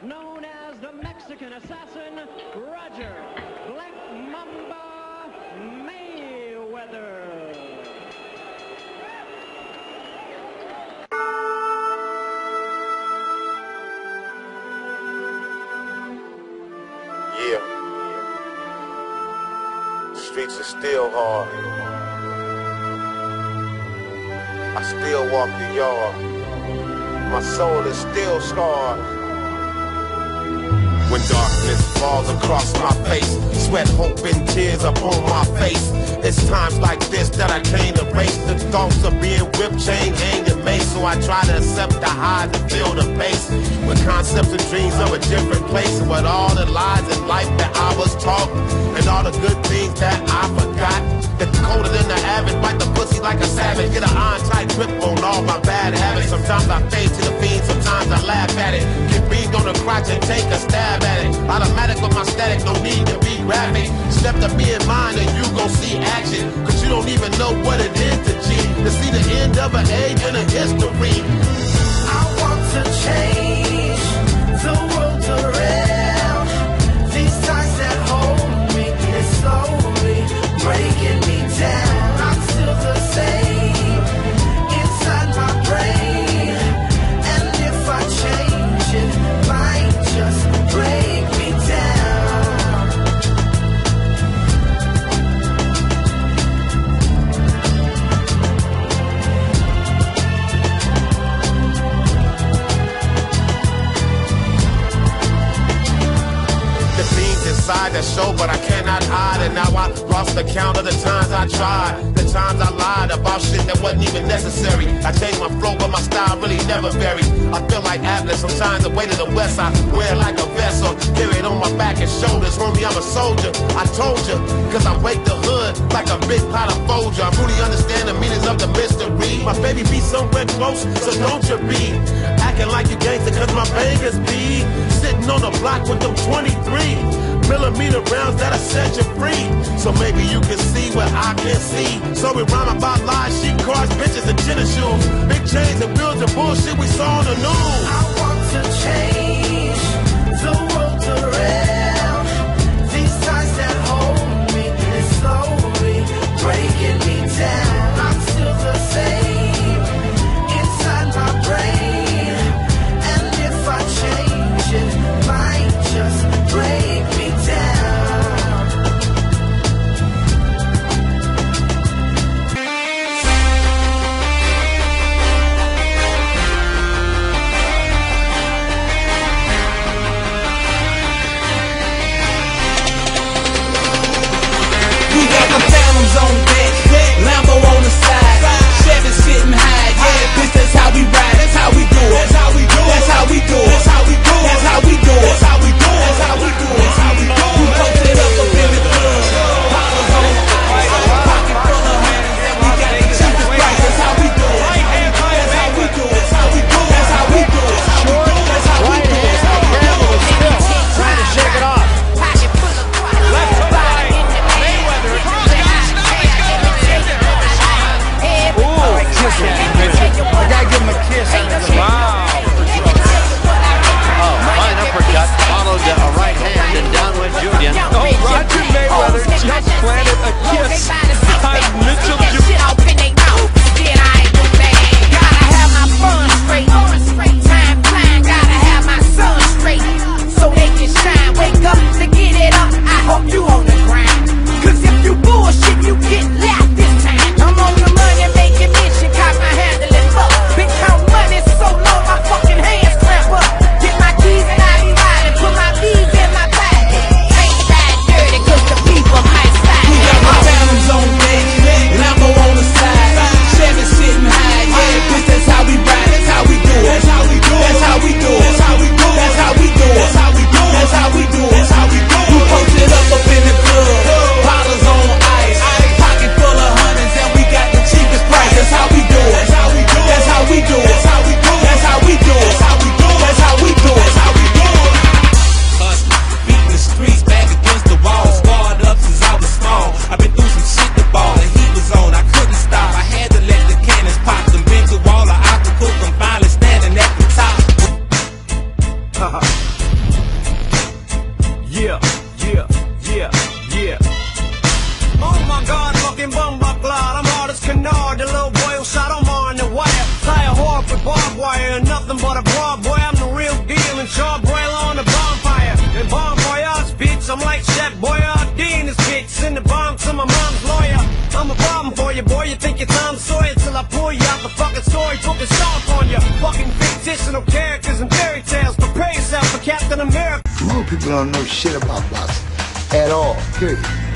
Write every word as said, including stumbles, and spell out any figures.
known as the Mexican assassin, Roger Black Mamba Mayweather. Yeah. The streets are still hard. I still walk the yard. My soul is still scarred. When darkness falls across my face, sweat, hope, and tears upon my face. It's times like this that I can't erase the thoughts of being whipped, chained, hanged, and maced. So I try to accept the highs and feel the pace. With concepts and dreams of a different place, and with all the lies in life that I was taught, and all the good things that I forgot. It's colder than the average, bite the pussy like a savage. Get an iron-tight grip on all my bad habits. Sometimes I fade to the fiend, sometimes I laugh at it. Get beamed on the crotch and take a stab at it. Automatic with my static, no need to be graphic. Step to be in mind and you gon' see action, cause you don't even know what it is to G, to see the end of an age and a history. I want to change the world around. These ties that hold me is slowly breaking me down. I'm still the same inside my brain, and if I change it, might just break me down. The things inside that show, but I cannot hide. And now I lost the count of the times I tried, the times I lied about shit that wasn't even necessary. I changed my flow, but my style really never varied. I feel like Atlas, sometimes the weight of the West I wear like a vessel, carry it on my back and shoulders. Homie, I'm a soldier, I told you, cause I wake the hood like a big pot of Folger. I really understand the meanings of the mystery. My baby be somewhere close, so don't you be acting like you gangster, cause my bangers be sitting on the block with them twenty-three millimeter rounds that'll set you free. So maybe you can see what I can see. So we rhyme about lies, sheep cars, bitches, and tennis shoes, big chains and wheels and bullshit we saw on the news. I want to change the world around. These ties that hold me is slowly breaking me down. I'm still the same inside my brain, and if I change it, might just break me down. We got the phantoms on deck, Lambo on the side, Chevy sitting high, yeah, bitch, that's how we ride, that's how we do it, that's how we do it, that's how we do it, that's how we do it, that's how we do it, that's how we do it, that's how we do it, that's how we do it. We posted up up in the club, bottles on the ice, pocket full of hundreds, and we got the cheapest price, that's how we do it, that's how we do it, that's how we do it, that's how we do it, that's how we do it, that's how we do it, that's how we do it. Trying to shake it off. Left to right, Mayweather across the finish line. He's got one in there. Ooh, kiss him. I gotta give him a kiss. Wow. Yeah, yeah, yeah, yeah. Oh my God, fucking Mamba cloud. I'm hard as canard, the little boy who shot on on the wire. Tie a whore with barbed wire, and nothing but a broad boy. I'm the real deal, and sharp broiler on the bonfire. And bon voyage, bitch, I'm like Chef Boyardee. This bitch in the bomb to my mom's lawyer. I'm a problem for you, boy. You think you're Tom Sawyer till I pull you out the fucking story, fucking stomp on you. Fucking fictional characters and fairy tales. Prepare yourself for Captain America. Most people don't know shit about boxing at all. Period.